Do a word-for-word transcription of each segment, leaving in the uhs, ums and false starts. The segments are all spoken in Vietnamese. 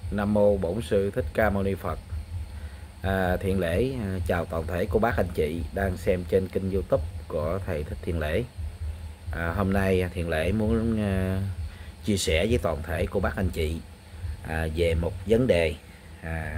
Nam mô Bổn Sư Thích Ca Mâu Ni Phật. À, Thiện Lễ à, chào toàn thể cô bác anh chị đang xem trên kênh YouTube của thầy Thích Thiện Lễ. À, hôm nay Thiện Lễ muốn à, chia sẻ với toàn thể cô bác anh chị à, về một vấn đề à,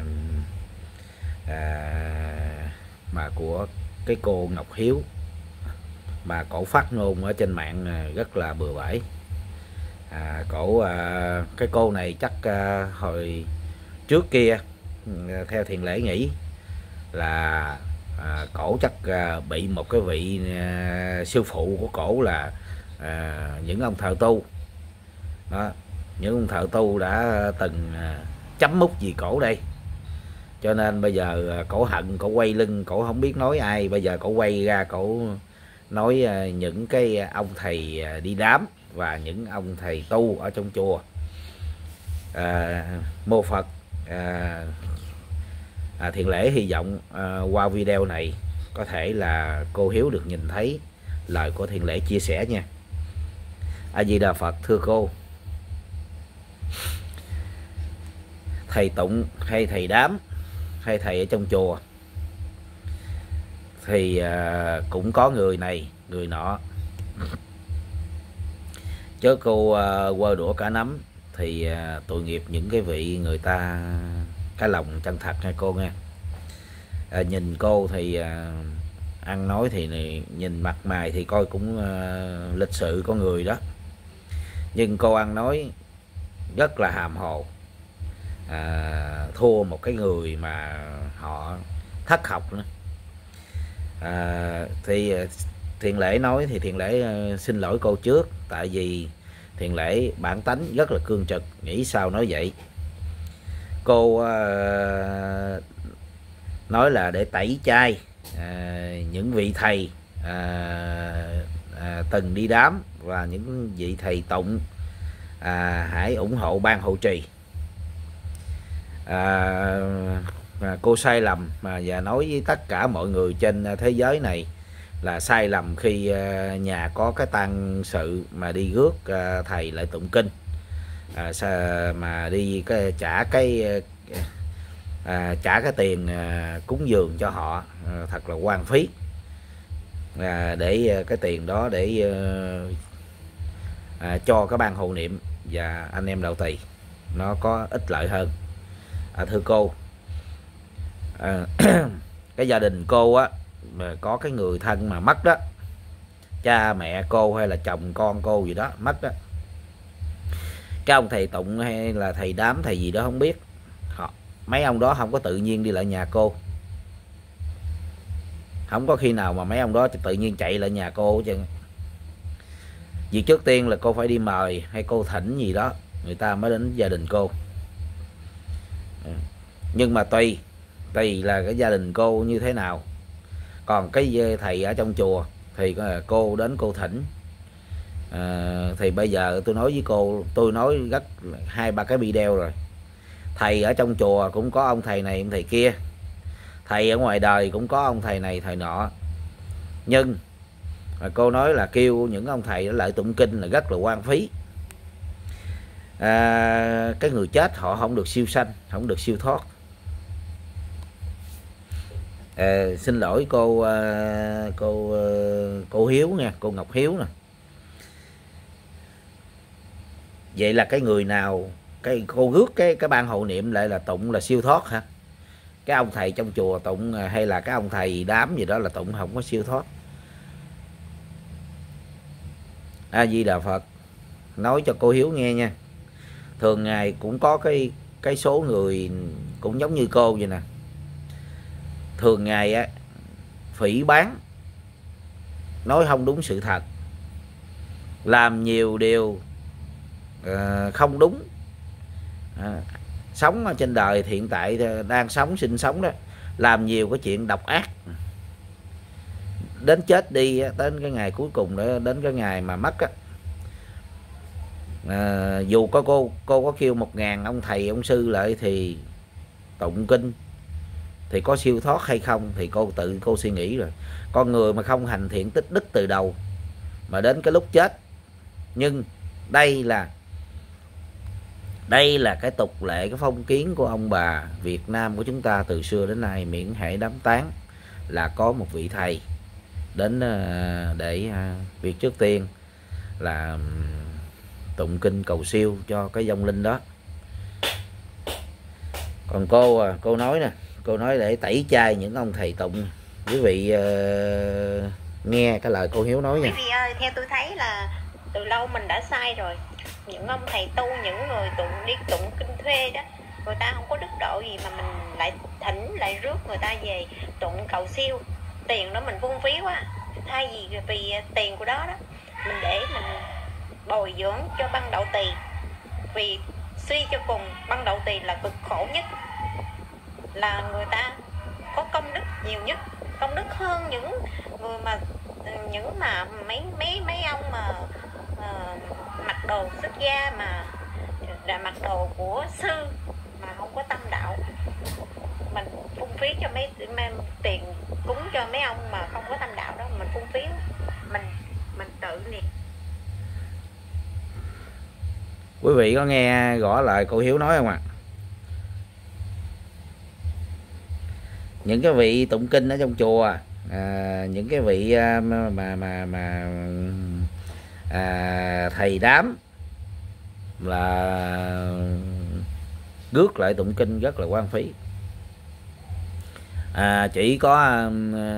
à, mà của cái cô Ngọc Hiếu mà cổ phát ngôn ở trên mạng à, rất là bừa bãi. À, cổ à, cái cô này chắc à, hồi trước kia theo Thiện Lễ nghĩ là à, cổ chắc à, bị một cái vị à, sư phụ của cổ là à, những ông thợ tu đó, những ông thợ tu đã từng à, chấm mút gì cổ đây, cho nên bây giờ cổ hận, cổ quay lưng, cổ không biết nói ai. Bây giờ cổ quay ra cổ nói à, những cái ông thầy à, đi đám và những ông thầy tu ở trong chùa à, mô Phật. à, À, Thiện Lễ hy vọng à, qua video này có thể là cô Hiếu được nhìn thấy lời của Thiện Lễ chia sẻ nha. A Di Đà Phật. Thưa cô, thầy tụng hay thầy đám hay thầy ở trong chùa thì à, cũng có người này người nọ, chứ cô à, quơ đũa cả nắm thì à, tội nghiệp những cái vị người ta cái lòng chân thật nha cô nghe. À, nhìn cô thì à, ăn nói thì này, nhìn mặt mày thì coi cũng à, lịch sự con người đó, nhưng cô ăn nói rất là hàm hồ, à, thua một cái người mà họ thất học nữa. À, thì Thiện Lễ nói thì Thiện Lễ à, xin lỗi cô trước, tại vì Thiện Lễ bản tánh rất là cương trực, nghĩ sao nói vậy. Cô à, nói là để tẩy chay à, những vị thầy à, à, từng đi đám và những vị thầy tụng à, hãy ủng hộ ban hộ trì. à, à, cô sai lầm mà và nói với tất cả mọi người trên thế giới này là sai lầm khi à, nhà có cái tang sự mà đi rước à, thầy lại tụng kinh, à, mà đi cái trả cái à, trả cái tiền à, cúng dường cho họ à, thật là hoang phí, à, để cái tiền đó để à, cho các ban hộ niệm và anh em đạo trì nó có ích lợi hơn. À, thưa cô, à, cái gia đình cô á mà có cái người thân mà mất đó, cha mẹ cô hay là chồng con cô gì đó mất đó, cái ông thầy tụng hay là thầy đám thầy gì đó không biết, họ mấy ông đó không có tự nhiên đi lại nhà cô, không có khi nào mà mấy ông đó tự nhiên chạy lại nhà cô chứ. Vì trước tiên là cô phải đi mời hay cô thỉnh gì đó người ta mới đến gia đình cô. Nhưng mà tùy tùy là cái gia đình cô như thế nào. Còn cái thầy ở trong chùa thì cô đến cô thỉnh à, thì bây giờ tôi nói với cô, tôi nói rất hai ba cái video rồi, thầy ở trong chùa cũng có ông thầy này ông thầy kia, thầy ở ngoài đời cũng có ông thầy này thầy nọ, nhưng mà cô nói là kêu những ông thầy lại tụng kinh là rất là hoang phí. À, cái người chết họ không được siêu sanh, không được siêu thoát. À, xin lỗi cô cô cô Hiếu nha, cô Ngọc Hiếu nè. Vậy là cái người nào cái cô rước cái cái ban hộ niệm lại là tụng là siêu thoát hả? Cái ông thầy trong chùa tụng hay là cái ông thầy đám gì đó là tụng không có siêu thoát. A Di Đà Phật. Nói cho cô Hiếu nghe nha, thường ngày cũng có cái cái số người cũng giống như cô vậy nè, thường ngày á phỉ báng, nói không đúng sự thật, làm nhiều điều à, không đúng, à, sống ở trên đời hiện tại đang sống sinh sống đó, làm nhiều cái chuyện độc ác, đến chết đi đến cái ngày cuối cùng đó, đến cái ngày mà mất á, à, dù có cô cô có kêu một ngàn ông thầy ông sư lại thì tụng kinh thì có siêu thoát hay không thì cô tự cô suy nghĩ rồi. Con người mà không hành thiện tích đức từ đầu mà đến cái lúc chết, nhưng đây là Đây là cái tục lệ, cái phong kiến của ông bà Việt Nam của chúng ta từ xưa đến nay. Miễn hễ đám táng là có một vị thầy đến để việc trước tiên là tụng kinh cầu siêu cho cái vong linh đó. Còn cô cô nói nè, cô nói để tẩy chay những ông thầy tụng. Quý vị uh, nghe cái lời cô Hiếu nói nha. Quý vị ơi, theo tôi thấy là từ lâu mình đã sai rồi. Những ông thầy tu, những người tụng đi tụng kinh thuê đó, người ta không có đức độ gì mà mình lại thỉnh lại rước người ta về tụng cầu siêu. Tiền đó mình phung phí quá. Thay vì vì tiền của đó đó mình để mình bồi dưỡng cho băng đậu tỳ. Vì suy cho cùng băng đậu tỳ là cực khổ nhất, là người ta có công đức nhiều nhất, công đức hơn những người mà những mà mấy mấy mấy ông mà uh, mặc đồ xuất gia mà là mặc đồ của sư mà không có tâm đạo. Mình phung phí cho mấy, mấy tiền cúng cho mấy ông mà không có tâm đạo đó, mình phung phí, mình mình tự liệt. Quý vị có nghe rõ lời cô Hiếu nói không ạ? À? Những cái vị tụng kinh ở trong chùa, à, những cái vị à, mà mà mà, mà à, thầy đám là rước lại tụng kinh rất là hoang phí. À, chỉ có à,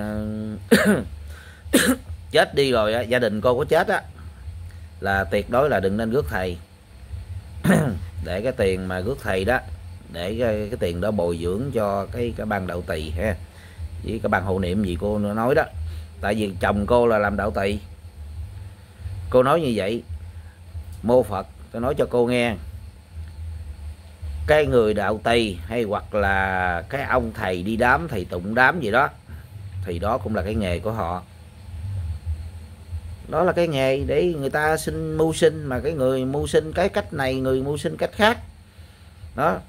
chết đi rồi á, gia đình cô có chết á, là tuyệt đối là đừng nên rước thầy. Để cái tiền mà rước thầy đó, để cái, cái tiền đó bồi dưỡng cho cái cái ban đạo tỳ ha, với cái ban hộ niệm gì cô nói đó. Tại vì chồng cô là làm đạo tỳ. Cô nói như vậy, mô Phật tôi nói cho cô nghe, cái người đạo tỳ hay hoặc là cái ông thầy đi đám, thầy tụng đám gì đó, thì đó cũng là cái nghề của họ. Đó là cái nghề để người ta sinh mưu sinh, mà cái người mưu sinh cái cách này, người mưu sinh cách khác đó.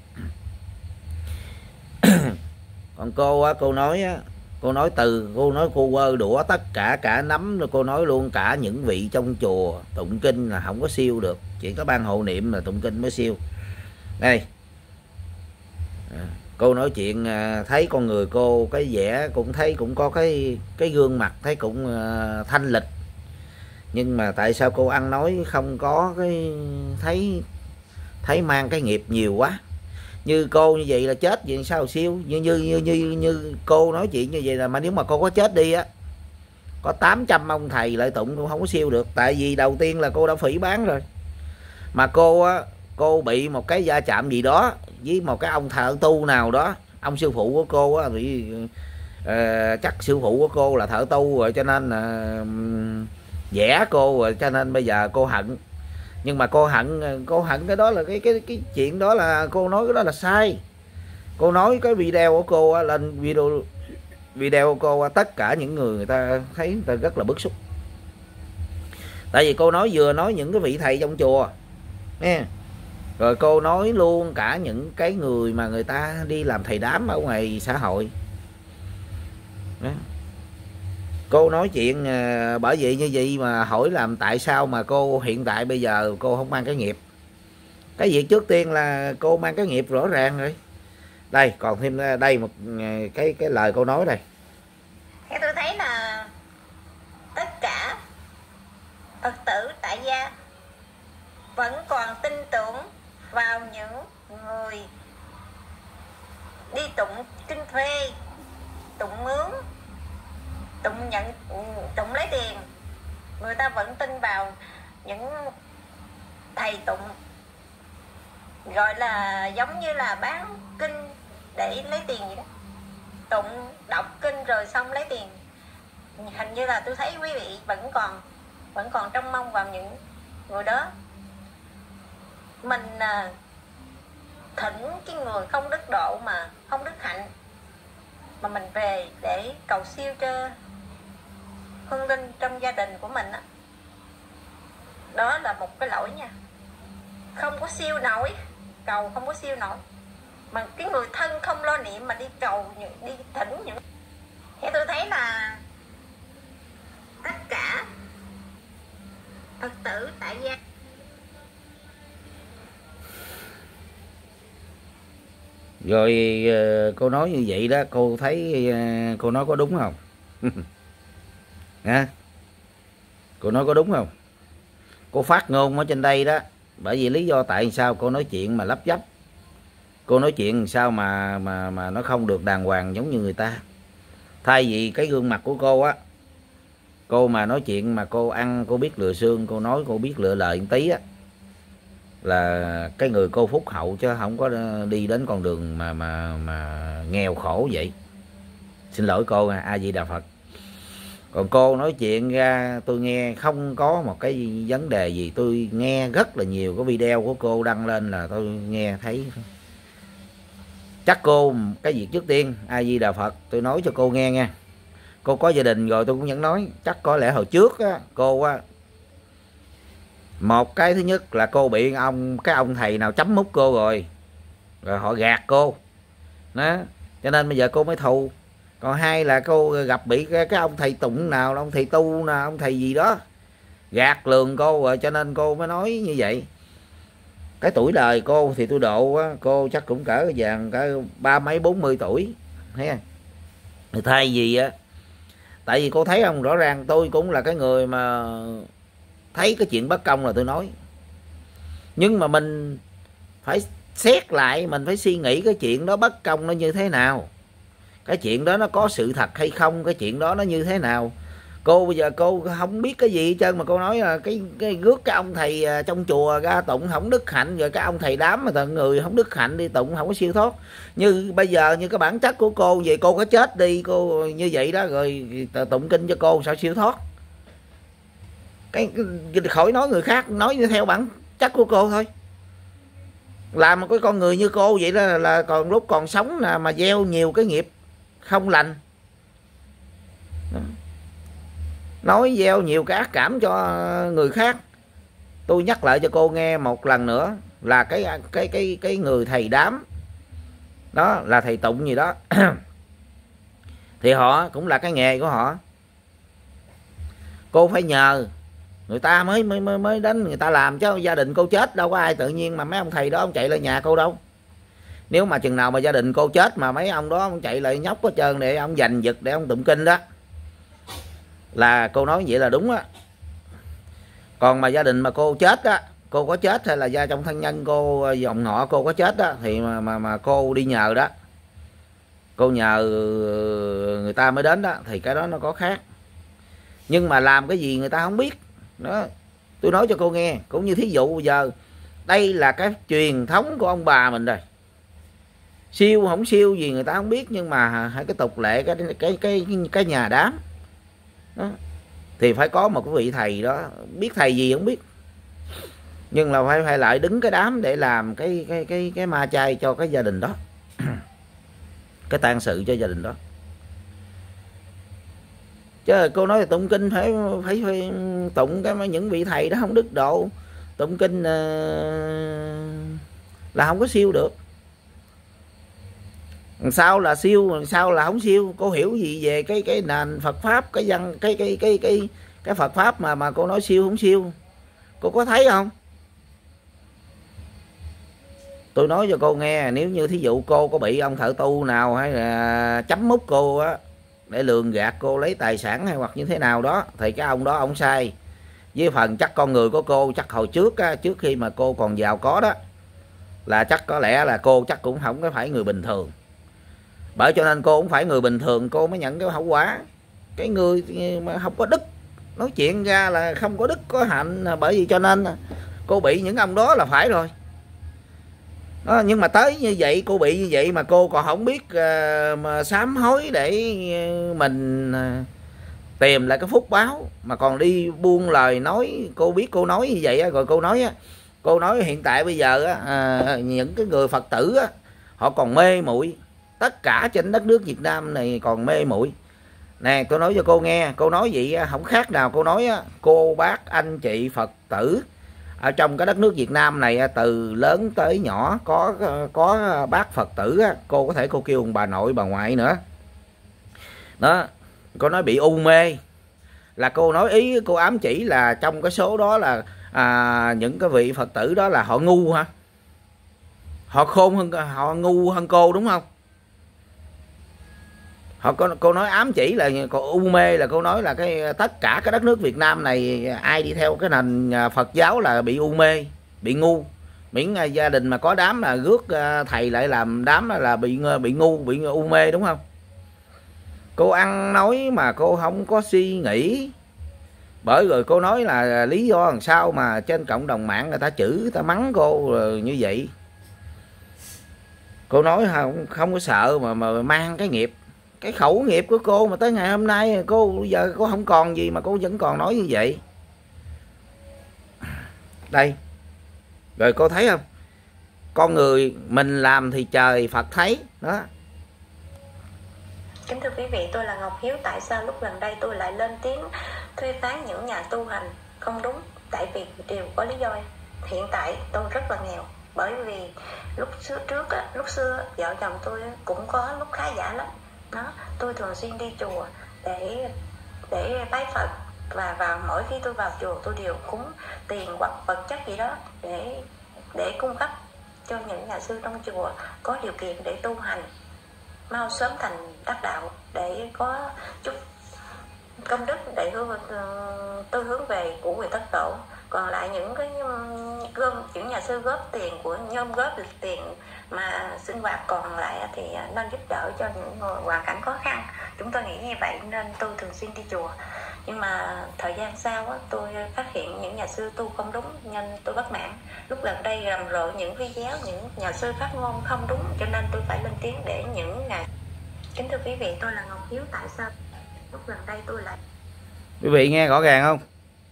Còn cô á, cô nói á, cô nói từ cô nói cô quơ đũa tất cả cả nắm, rồi cô nói luôn cả những vị trong chùa tụng kinh là không có siêu được, chỉ có ban hộ niệm là tụng kinh mới siêu. Đây, cô nói chuyện thấy con người cô cái vẻ cũng thấy cũng có cái cái gương mặt thấy cũng thanh lịch, nhưng mà tại sao cô ăn nói không có cái thấy thấy mang cái nghiệp nhiều quá. Như cô như vậy là chết vậy sao siêu. Như như như như, như cô nói chuyện như vậy là, mà nếu mà cô có chết đi á, có tám trăm ông thầy lại tụng cũng không có siêu được. Tại vì đầu tiên là cô đã phỉ báng rồi, mà cô á, cô bị một cái va chạm gì đó với một cái ông thợ tu nào đó. Ông sư phụ của cô á bị uh, chắc sư phụ của cô là thợ tu rồi, cho nên là uh, vẽ cô rồi, cho nên bây giờ cô hận. Nhưng mà cô hận cô hận cái đó là cái cái cái chuyện đó là cô nói cái đó là sai. Cô nói cái video của cô á, lên video video của cô á, tất cả những người người ta thấy người ta rất là bức xúc. Tại vì cô nói vừa nói những cái vị thầy trong chùa nghe, rồi cô nói luôn cả những cái người mà người ta đi làm thầy đám ở ngoài xã hội đó. Cô nói chuyện bởi vậy như vậy mà hỏi làm tại sao mà cô hiện tại bây giờ cô không mang cái nghiệp. Cái việc trước tiên là cô mang cái nghiệp rõ ràng rồi. Đây còn thêm đây một cái cái lời cô nói đây. Theo tôi thấy là tất cả Phật tử tại gia vẫn còn tin tưởng vào những người đi tụng kinh thuê, tụng mướn, tụng nhận tụng lấy tiền. Người ta vẫn tin vào những thầy tụng gọi là giống như là bán kinh để lấy tiền vậy đó, tụng đọc kinh rồi xong lấy tiền. Hình như là tôi thấy quý vị vẫn còn vẫn còn trông mong vào những người đó. Mình à, thỉnh cái người không đức độ mà không đức hạnh mà mình về để cầu siêu cho hương linh trong gia đình của mình á, đó là một cái lỗi nha. Không có siêu nổi, cầu không có siêu nổi, mà cái người thân không lo niệm mà đi cầu đi thỉnh những. Thế tôi thấy là tất cả Phật tử tại gia Rồi cô nói như vậy đó, cô thấy cô nói có đúng không? Hả? Cô nói có đúng không? Cô phát ngôn ở trên đây đó, bởi vì lý do tại sao cô nói chuyện mà lắp dắp, cô nói chuyện sao mà mà mà nó không được đàng hoàng giống như người ta. Thay vì cái gương mặt của cô á, cô mà nói chuyện mà cô ăn cô biết lựa xương, cô nói cô biết lựa lời một tí á, là cái người cô phúc hậu, chứ không có đi đến con đường mà mà mà nghèo khổ vậy. Xin lỗi cô, A Di Đà Phật. Còn cô nói chuyện ra tôi nghe không có một cái vấn đề gì. Tôi nghe rất là nhiều cái video của cô đăng lên là tôi nghe thấy. Chắc cô cái việc trước tiên, A Di Đà Phật, tôi nói cho cô nghe nha. Cô có gia đình rồi tôi cũng vẫn nói. Chắc có lẽ hồi trước á, cô á, một cái thứ nhất là cô bị ông cái ông thầy nào chấm mút cô rồi, rồi họ gạt cô đó, cho nên bây giờ cô mới thù. Còn hai là cô gặp bị cái, cái ông thầy tụng nào, ông thầy tu nào, ông thầy gì đó gạt lường cô rồi, cho nên cô mới nói như vậy. Cái tuổi đời cô thì tôi độ á, cô chắc cũng cỡ vàng cỡ ba mấy bốn mươi tuổi, thấy không? Thì thay vì á, tại vì cô thấy không, rõ ràng tôi cũng là cái người mà thấy cái chuyện bất công là tôi nói, nhưng mà mình phải xét lại, mình phải suy nghĩ cái chuyện đó bất công nó như thế nào, cái chuyện đó nó có sự thật hay không, cái chuyện đó nó như thế nào. Cô bây giờ cô không biết cái gì hết trơn mà cô nói là cái cái rước cái ông thầy trong chùa ra tụng không đức hạnh, rồi cái ông thầy đám mà tận người không đức hạnh đi tụng không có siêu thoát. Như bây giờ như cái bản chất của cô vậy, cô có chết đi cô như vậy đó, rồi tụng kinh cho cô sao siêu thoát. Cái, cái khỏi nói người khác, nói theo bản chất của cô thôi. Làm một cái con người như cô vậy đó là, là còn lúc còn sống là mà gieo nhiều cái nghiệp không lành đó. Nói gieo nhiều cái ác cảm cho người khác. Tôi nhắc lại cho cô nghe một lần nữa là cái cái cái cái người thầy đám đó là thầy tụng gì đó thì họ cũng là cái nghề của họ. Cô phải nhờ người ta mới mới mới mới đến người ta làm, chứ gia đình cô chết đâu có ai tự nhiên mà mấy ông thầy đó ông chạy lên nhà cô đâu. Nếu mà chừng nào mà gia đình cô chết mà mấy ông đó ông chạy lại nhóc hết trơn để ông giành giật để ông tụng kinh đó, là cô nói vậy là đúng á. Còn mà gia đình mà cô chết á, cô có chết hay là gia trong thân nhân cô, dòng họ cô có chết á, thì mà mà mà cô đi nhờ đó, cô nhờ người ta mới đến đó, thì cái đó nó có khác. Nhưng mà làm cái gì người ta không biết đó. Tôi nói cho cô nghe, cũng như thí dụ bây giờ đây là cái truyền thống của ông bà mình rồi, siêu không siêu gì người ta không biết, nhưng mà hay cái tục lệ cái cái cái cái nhà đám đó, thì phải có một cái vị thầy đó, biết thầy gì không biết, nhưng là phải phải lại đứng cái đám để làm cái cái cái cái ma chay cho cái gia đình đó cái tang sự cho gia đình đó. Chứ cô nói là tụng kinh phải phải, phải tụng cái những vị thầy đó không đức độ, tụng kinh uh, là không có siêu được. Sao là siêu, sao là không siêu? Cô hiểu gì về cái cái nền Phật pháp, cái văn cái cái cái cái cái Phật pháp mà mà cô nói siêu không siêu? Cô có thấy không? Tôi nói cho cô nghe, nếu như thí dụ cô có bị ông thợ tu nào hay là chấm mút cô á để lường gạt cô lấy tài sản hay hoặc như thế nào đó, thì cái ông đó ông sai. Với phần chắc con người của cô chắc hồi trước á, trước khi mà cô còn giàu có đó, là chắc có lẽ là cô chắc cũng không có phải người bình thường. Bởi cho nên cô cũng phải người bình thường cô mới nhận cái hậu quả. Cái người mà không có đức, nói chuyện ra là không có đức có hạnh, bởi vì cho nên cô bị những ông đó là phải rồi đó. Nhưng mà tới như vậy, cô bị như vậy mà cô còn không biết uh, mà sám hối để mình uh, tìm lại cái phúc báo, mà còn đi buông lời nói. Cô biết cô nói như vậy rồi cô nói á, cô nói hiện tại bây giờ á, uh, những cái người Phật tử á, họ còn mê muội, tất cả trên đất nước Việt Nam này còn mê muội nè. Tôi nói cho cô nghe, cô nói vậy không khác nào cô nói á, cô bác anh chị Phật tử ở trong cái đất nước Việt Nam này từ lớn tới nhỏ có có bác Phật tử á, cô có thể cô kêu bà nội bà ngoại nữa đó. Cô nói bị u mê, là cô nói ý cô ám chỉ là trong cái số đó là à, những cái vị Phật tử đó là họ ngu hả? họ khôn hơn, họ ngu hơn cô đúng không? Họ cô, cô nói ám chỉ là cô u mê, là cô nói là cái tất cả cái đất nước Việt Nam này ai đi theo cái nền Phật giáo là bị u mê, bị ngu. Miễn gia đình mà có đám là rước thầy lại làm đám là bị bị ngu, bị u mê đúng không? Cô ăn nói mà cô không có suy nghĩ. Bởi rồi cô nói là lý do làm sao mà trên cộng đồng mạng người ta chửi, người ta mắng cô như vậy. Cô nói không, không có sợ mà mà mang cái nghiệp, cái khẩu nghiệp của cô mà tới ngày hôm nay cô giờ cô không còn gì mà cô vẫn còn nói như vậy. Đây. Rồi cô thấy không? Con người mình làm thì trời Phật thấy đó. Kính thưa quý vị, tôi là Ngọc Hiếu. Tại sao lúc gần đây tôi lại lên tiếng thuê phán những nhà tu hành không đúng? Tại vì đều có lý do. Hiện tại tôi rất là nghèo. Bởi vì lúc xưa trước á, lúc xưa vợ chồng tôi cũng có lúc khá giả lắm. Đó, tôi thường xuyên đi chùa để để bái Phật, và vào mỗi khi tôi vào chùa tôi đều cúng tiền hoặc vật chất gì đó để để cung cấp cho những nhà sư trong chùa có điều kiện để tu hành mau sớm thành đắc đạo, để có chút công đức để hướng tôi hướng về của người thất tổ. Còn lại những cái gom những nhà sư góp tiền của nhóm góp được tiền mà sinh hoạt còn lại thì nên giúp đỡ cho những người hoàn cảnh khó khăn. Chúng tôi nghĩ như vậy nên tôi thường xuyên đi chùa. Nhưng mà thời gian sau á, tôi phát hiện những nhà sư tu không đúng nên tôi bất mãn. Lúc gần đây rầm rộ những video những nhà sư phát ngôn không đúng, cho nên tôi phải lên tiếng để những ngày. Kính thưa quý vị, tôi là Ngọc Hiếu. Tại sao lúc gần đây tôi lại... Quý vị nghe rõ ràng không?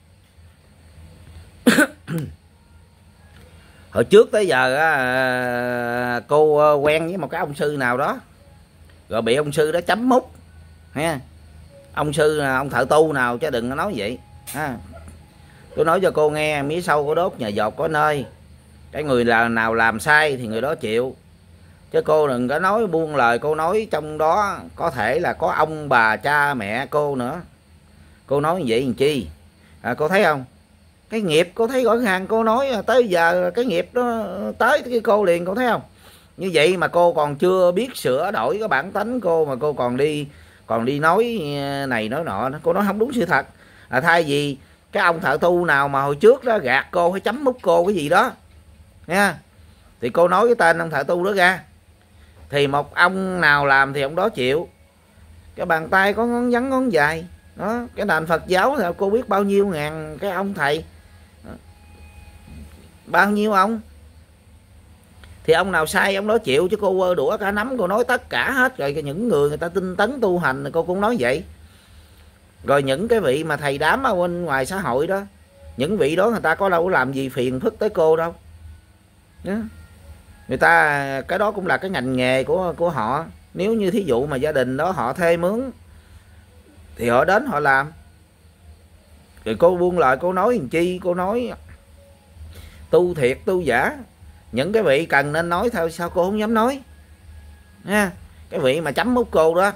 Hồi trước tới giờ á, cô quen với một cái ông sư nào đó, rồi bị ông sư đó chấm mút ha. Ông sư ông thợ tu nào chứ đừng có nói vậy ha. Tôi nói cho cô nghe, mía sâu có đốt nhà giọt có nơi. Cái người là nào làm sai thì người đó chịu, chứ cô đừng có nói buông lời. Cô nói trong đó có thể là có ông bà cha mẹ cô nữa. Cô nói như vậy làm chi? À, cô thấy không? Cái nghiệp cô thấy rõ ràng. Cô nói tới giờ cái nghiệp đó tới cái cô liền, cô thấy không? Như vậy mà cô còn chưa biết sửa đổi cái bản tánh cô mà cô còn đi còn đi nói này nói nọ. Cô nói không đúng sự thật. À, thay vì cái ông thợ tu nào mà hồi trước đó gạt cô hay chấm mút cô cái gì đó nha, thì cô nói cái tên ông thợ tu đó ra, thì một ông nào làm thì ông đó chịu. Cái bàn tay có ngón ngắn ngón dài đó. Cái nền Phật giáo thì cô biết bao nhiêu ngàn cái ông thầy đó. Bao nhiêu ông, thì ông nào sai ông đó chịu, chứ cô quơ đũa cả nắm cô nói tất cả hết. Rồi những người người ta tinh tấn tu hành cô cũng nói vậy. Rồi những cái vị mà thầy đám ở bên ngoài xã hội đó, những vị đó người ta có đâu có làm gì phiền phức tới cô đâu đó. Người ta cái đó cũng là cái ngành nghề của của họ. Nếu như thí dụ mà gia đình đó họ thuê mướn thì họ đến họ làm. Rồi cô buông lời cô nói làm chi? Cô nói tu thiệt tu giả. Những cái vị cần nên nói thôi, sao cô không dám nói nha? Cái vị mà chấm mút cô đó,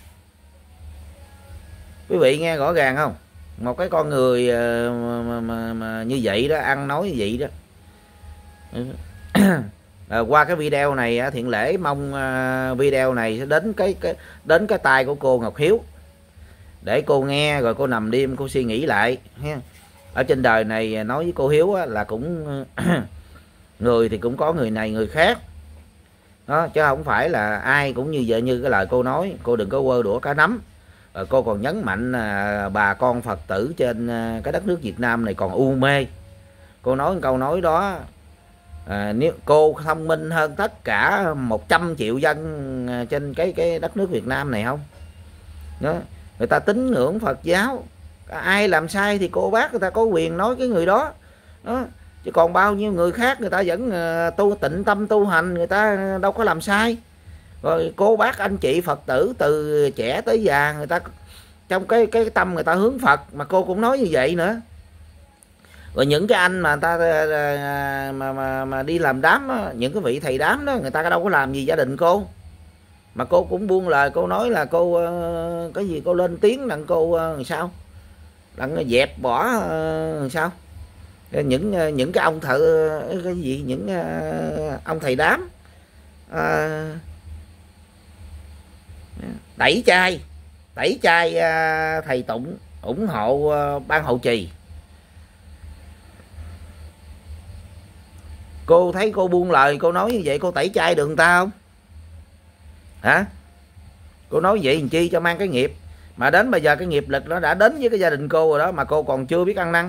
quý vị nghe rõ ràng không? Một cái con người mà, mà, mà như vậy đó, ăn nói như vậy đó. À, qua cái video này Thiện Lễ mong video này sẽ đến cái, cái đến cái tai của cô Ngọc Hiếu, để cô nghe rồi cô nằm đêm cô suy nghĩ lại ha. Ở trên đời này nói với cô Hiếu là cũng người thì cũng có người này người khác đó, chứ không phải là ai cũng như vậy. Như cái lời cô nói, cô đừng có quơ đũa cá nắm. Rồi cô còn nhấn mạnh à, bà con Phật tử trên à, cái đất nước Việt Nam này còn u mê. Cô nói câu nói đó, à, nếu cô thông minh hơn tất cả một trăm triệu dân trên cái cái đất nước Việt Nam này không đó. Người ta tín ngưỡng Phật giáo, ai làm sai thì cô bác người ta có quyền nói cái người đó đó. Chứ còn bao nhiêu người khác người ta vẫn uh, tu tịnh tâm tu hành, người ta đâu có làm sai. Rồi cô bác anh chị Phật tử từ trẻ tới già, người ta trong cái cái tâm người ta hướng Phật, mà cô cũng nói như vậy nữa. Rồi những cái anh mà người ta mà mà, mà đi làm đám đó, những cái vị thầy đám đó, người ta đâu có làm gì gia đình cô, mà cô cũng buông lời cô nói là cô uh, cái gì cô lên tiếng rằng cô uh, sao đặng dẹp bỏ uh, sao những những cái ông thợ cái gì những ông thầy đám à, tẩy chay tẩy chay à, thầy Tụng ủng hộ à, ban hậu trì. Cô thấy cô buông lời cô nói như vậy cô tẩy chay được người ta không hả? Cô nói vậy làm chi cho mang cái nghiệp mà đến bây giờ cái nghiệp lực nó đã đến với cái gia đình cô rồi đó mà cô còn chưa biết ăn năn.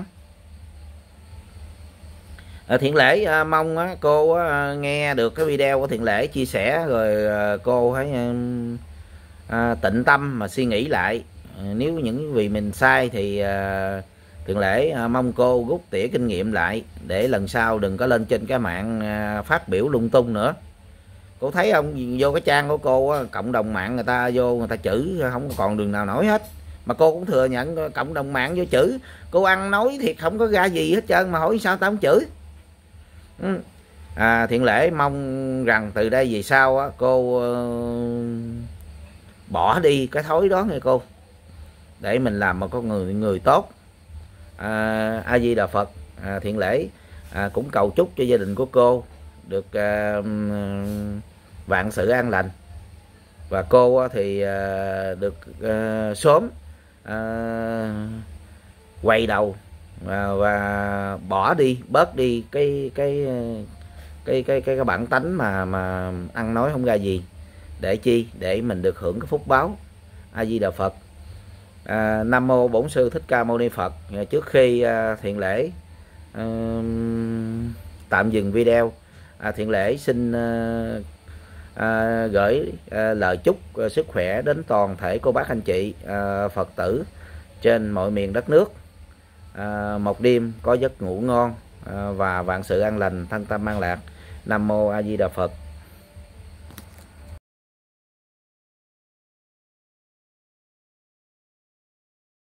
À, Thiện Lễ à, mong á, cô á, nghe được cái video của Thiện Lễ chia sẻ rồi à, cô hãy à, tịnh tâm mà suy nghĩ lại. À, nếu những vì mình sai thì à, Thiện Lễ à, mong cô rút tỉa kinh nghiệm lại để lần sau đừng có lên trên cái mạng à, phát biểu lung tung nữa. Cô thấy không, vô cái trang của cô á, cộng đồng mạng người ta vô người ta chửi không còn đường nào nổi hết, mà cô cũng thừa nhận cộng đồng mạng vô chửi cô ăn nói thiệt không có ra gì hết trơn mà hỏi sao tao không chửi. Ừ. À, Thiện Lễ mong rằng từ đây về sau á, cô uh, bỏ đi cái thói đó nghe cô, để mình làm một con người người tốt. à, A Di Đà Phật. à, Thiện Lễ à, cũng cầu chúc cho gia đình của cô được uh, vạn sự an lành, và cô uh, thì uh, được uh, sớm uh, quay đầu và, và bỏ đi bớt đi cái cái cái cái cái, cái bản tánh mà mà ăn nói không ra gì, để chi để mình được hưởng cái phúc báo. A Di Đà Phật. à, Nam mô Bổn Sư Thích Ca Mâu Ni Phật. à, trước khi à, Thiện Lễ à, tạm dừng video, à, Thiện Lễ xin à, à, gửi à, lời chúc à, sức khỏe đến toàn thể cô bác anh chị à, Phật tử trên mọi miền đất nước. À, một đêm có giấc ngủ ngon à, và vạn sự an lành, thân tâm an lạc. Nam mô A Di Đà Phật.